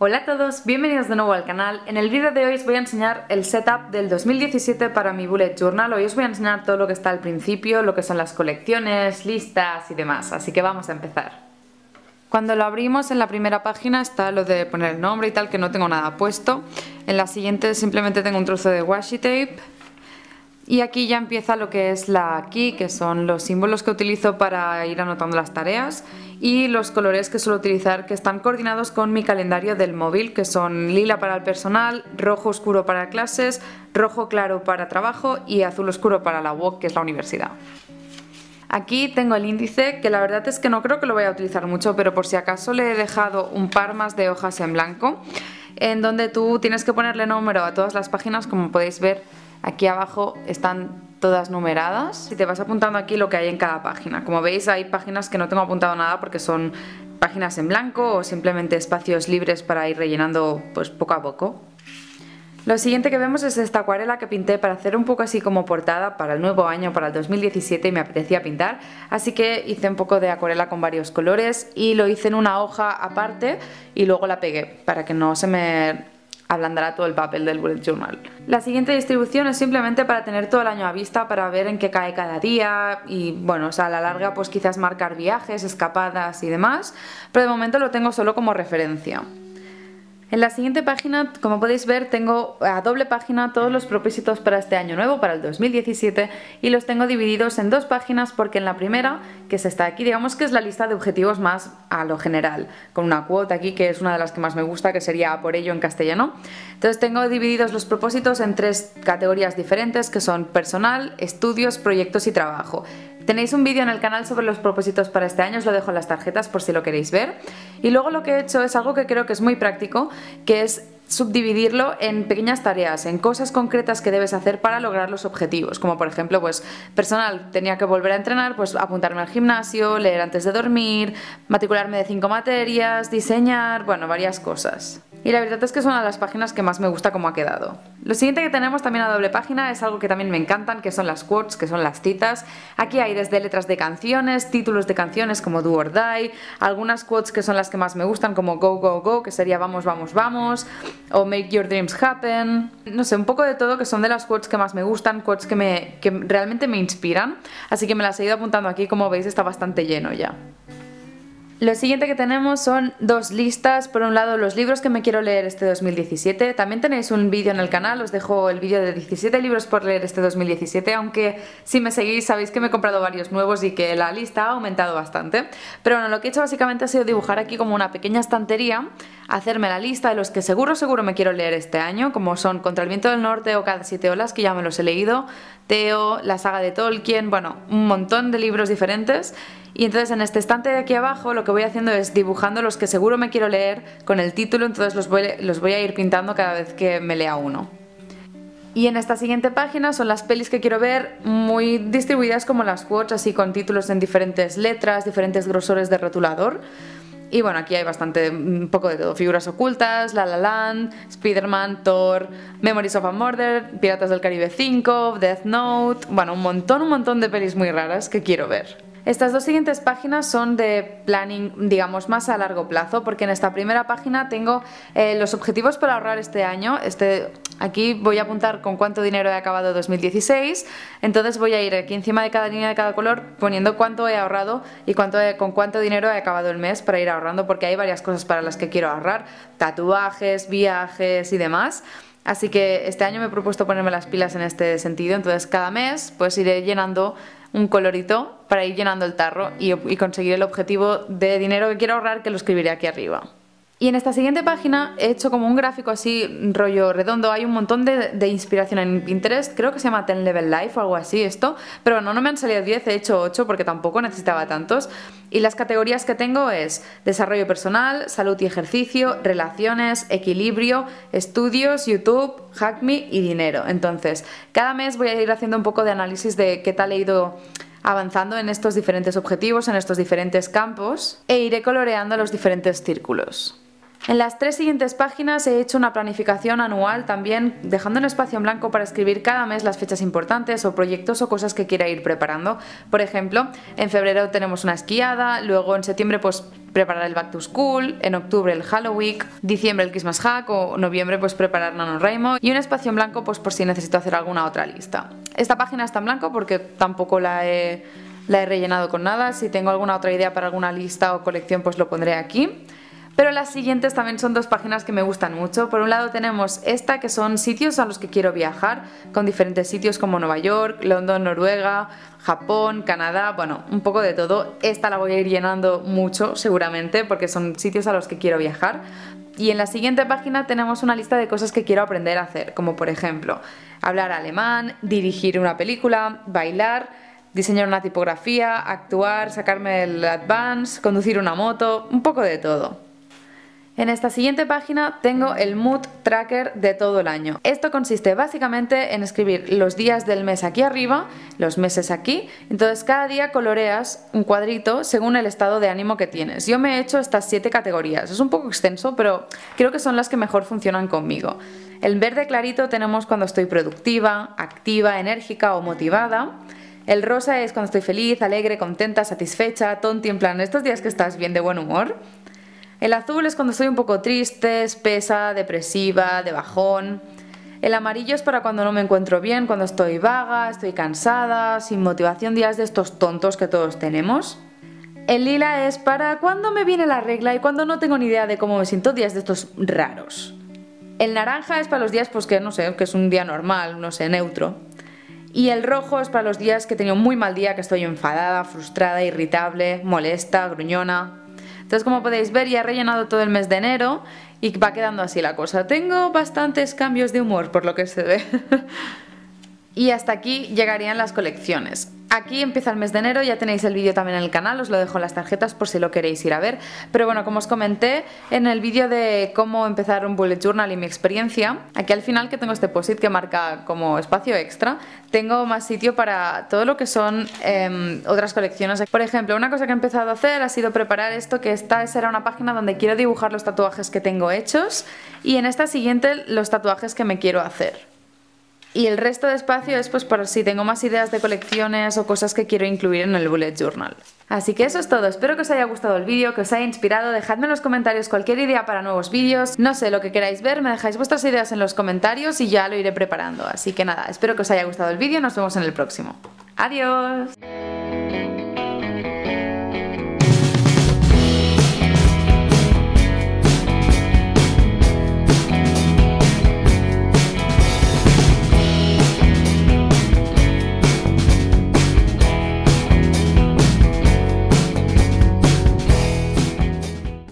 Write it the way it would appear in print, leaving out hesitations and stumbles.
Hola a todos, bienvenidos de nuevo al canal. En el vídeo de hoy os voy a enseñar el setup del 2017 para mi bullet journal. Hoy os voy a enseñar todo lo que está al principio, lo que son las colecciones, listas y demás, así que vamos a empezar. Cuando lo abrimos, en la primera página está lo de poner el nombre y tal, que no tengo nada puesto. En la siguiente simplemente tengo un trozo de washi tape. Y aquí ya empieza lo que es la key, que son los símbolos que utilizo para ir anotando las tareas, y los colores que suelo utilizar, que están coordinados con mi calendario del móvil, que son lila para el personal, rojo oscuro para clases, rojo claro para trabajo y azul oscuro para la UOC, que es la universidad. Aquí tengo el índice, que la verdad es que no creo que lo voy a utilizar mucho, pero por si acaso le he dejado un par más de hojas en blanco, en donde tú tienes que ponerle número a todas las páginas. Como podéis ver, aquí abajo están todas numeradas y te vas apuntando aquí lo que hay en cada página. Como veis, hay páginas que no tengo apuntado nada porque son páginas en blanco o simplemente espacios libres para ir rellenando pues poco a poco. Lo siguiente que vemos es esta acuarela que pinté para hacer un poco así como portada para el nuevo año, para el 2017, y me apetecía pintar, así que hice un poco de acuarela con varios colores y lo hice en una hoja aparte y luego la pegué para que no se me ablandará todo el papel del bullet journal. La siguiente distribución es simplemente para tener todo el año a vista, para ver en qué cae cada día y bueno, o sea, a la larga pues quizás marcar viajes, escapadas y demás, pero de momento lo tengo solo como referencia. En la siguiente página, como podéis ver, tengo a doble página todos los propósitos para este año nuevo, para el 2017, y los tengo divididos en dos páginas porque en la primera, que es esta aquí, digamos que es la lista de objetivos más a lo general, con una quote aquí que es una de las que más me gusta, que sería "a por ello" en castellano. Entonces tengo divididos los propósitos en tres categorías diferentes, que son personal, estudios, proyectos y trabajo. Tenéis un vídeo en el canal sobre los propósitos para este año, os lo dejo en las tarjetas por si lo queréis ver. Y luego lo que he hecho es algo que creo que es muy práctico, que es subdividirlo en pequeñas tareas, en cosas concretas que debes hacer para lograr los objetivos, como por ejemplo, pues personal, tenía que volver a entrenar, pues apuntarme al gimnasio, leer antes de dormir, matricularme de 5 materias, diseñar, bueno, varias cosas. Y la verdad es que es una de las páginas que más me gusta cómo ha quedado. Lo siguiente que tenemos también a doble página es algo que también me encantan, que son las quotes, que son las citas. Aquí hay desde letras de canciones, títulos de canciones como Do or Die, algunas quotes que son las que más me gustan como Go, Go, Go, que sería vamos, vamos, vamos, o Make Your Dreams Happen. No sé, un poco de todo, que son de las quotes que más me gustan, quotes que realmente me inspiran, así que me las he ido apuntando aquí. Como veis, está bastante lleno ya. Lo siguiente que tenemos son dos listas. Por un lado, los libros que me quiero leer este 2017. También tenéis un vídeo en el canal, os dejo el vídeo de 17 libros por leer este 2017, aunque si me seguís sabéis que me he comprado varios nuevos y que la lista ha aumentado bastante. Pero bueno, lo que he hecho básicamente ha sido dibujar aquí como una pequeña estantería, hacerme la lista de los que seguro me quiero leer este año, como son Contra el viento del norte o Cada 7 olas, que ya me los he leído, Teo, la saga de Tolkien, bueno, un montón de libros diferentes. Y entonces en este estante de aquí abajo lo que voy haciendo es dibujando los que seguro me quiero leer con el título, entonces los voy a ir pintando cada vez que me lea uno. Y en esta siguiente página son las pelis que quiero ver, muy distribuidas como las quotes, así con títulos en diferentes letras, diferentes grosores de rotulador. Y bueno, aquí hay un poco de todo: Figuras ocultas, La La Land, Spider-Man, Thor, Memories of a Murder, Piratas del Caribe 5, Death Note, bueno, un montón de pelis muy raras que quiero ver. Estas dos siguientes páginas son de planning, digamos, más a largo plazo, porque en esta primera página tengo los objetivos para ahorrar este año. Aquí voy a apuntar con cuánto dinero he acabado 2016, entonces voy a ir aquí encima de cada línea de cada color poniendo cuánto he ahorrado y con cuánto dinero he acabado el mes, para ir ahorrando, porque hay varias cosas para las que quiero ahorrar: tatuajes, viajes y demás. Así que este año me he propuesto ponerme las pilas en este sentido, entonces cada mes pues iré llenando un colorito para ir llenando el tarro y conseguir el objetivo de dinero que quiero ahorrar, que lo escribiré aquí arriba. Y en esta siguiente página he hecho como un gráfico así rollo redondo. Hay un montón de inspiración en Pinterest, creo que se llama 10 Level Life o algo así esto, pero bueno, no me han salido 10, he hecho 8 porque tampoco necesitaba tantos. Y las categorías que tengo es desarrollo personal, salud y ejercicio, relaciones, equilibrio, estudios, YouTube, Hack Me y dinero. Entonces, cada mes voy a ir haciendo un poco de análisis de qué tal he ido avanzando en estos diferentes objetivos, en estos diferentes campos, e iré coloreando los diferentes círculos. En las 3 siguientes páginas he hecho una planificación anual también, dejando un espacio en blanco para escribir cada mes las fechas importantes o proyectos o cosas que quiera ir preparando. Por ejemplo, en febrero tenemos una esquiada, luego en septiembre pues preparar el Back to School, en octubre el Halloween, diciembre el Christmas Hack o noviembre pues preparar NaNoWriMo y un espacio en blanco pues por si necesito hacer alguna otra lista. Esta página está en blanco porque tampoco la he rellenado con nada. Si tengo alguna otra idea para alguna lista o colección pues lo pondré aquí. Pero las siguientes también son 2 páginas que me gustan mucho. Por un lado tenemos esta, que son sitios a los que quiero viajar, con diferentes sitios como Nueva York, London, Noruega, Japón, Canadá, bueno, un poco de todo. Esta la voy a ir llenando mucho seguramente porque son sitios a los que quiero viajar. Y en la siguiente página tenemos una lista de cosas que quiero aprender a hacer, como por ejemplo hablar alemán, dirigir una película, bailar, diseñar una tipografía, actuar, sacarme el Advance, conducir una moto, un poco de todo. En esta siguiente página tengo el Mood Tracker de todo el año. Esto consiste básicamente en escribir los días del mes aquí arriba, los meses aquí, entonces cada día coloreas un cuadrito según el estado de ánimo que tienes. Yo me he hecho estas 7 categorías, es un poco extenso pero creo que son las que mejor funcionan conmigo. El verde clarito tenemos cuando estoy productiva, activa, enérgica o motivada. El rosa es cuando estoy feliz, alegre, contenta, satisfecha, tonti, en plan estos días que estás bien de buen humor. El azul es cuando estoy un poco triste, espesa, depresiva, de bajón. El amarillo es para cuando no me encuentro bien, cuando estoy vaga, estoy cansada, sin motivación, días de estos tontos que todos tenemos. El lila es para cuando me viene la regla y cuando no tengo ni idea de cómo me siento, días de estos raros. El naranja es para los días pues que no sé, que es un día normal, no sé, neutro. Y el rojo es para los días que he tenido un muy mal día, que estoy enfadada, frustrada, irritable, molesta, gruñona. Entonces, como podéis ver, ya he rellenado todo el mes de enero y va quedando así la cosa. Tengo bastantes cambios de humor, por lo que se ve. Y hasta aquí llegarían las colecciones. Aquí empieza el mes de enero, ya tenéis el vídeo también en el canal, os lo dejo en las tarjetas por si lo queréis ir a ver. Pero bueno, como os comenté en el vídeo de cómo empezar un bullet journal y mi experiencia, aquí al final que tengo este post-it que marca como espacio extra, tengo más sitio para todo lo que son otras colecciones. Por ejemplo, una cosa que he empezado a hacer ha sido preparar esto, que esta será una página donde quiero dibujar los tatuajes que tengo hechos y en esta siguiente los tatuajes que me quiero hacer. Y el resto de espacio es pues para si tengo más ideas de colecciones o cosas que quiero incluir en el bullet journal. Así que eso es todo, espero que os haya gustado el vídeo, que os haya inspirado, dejadme en los comentarios cualquier idea para nuevos vídeos, no sé, lo que queráis ver, me dejáis vuestras ideas en los comentarios y ya lo iré preparando. Así que nada, espero que os haya gustado el vídeo, nos vemos en el próximo. ¡Adiós!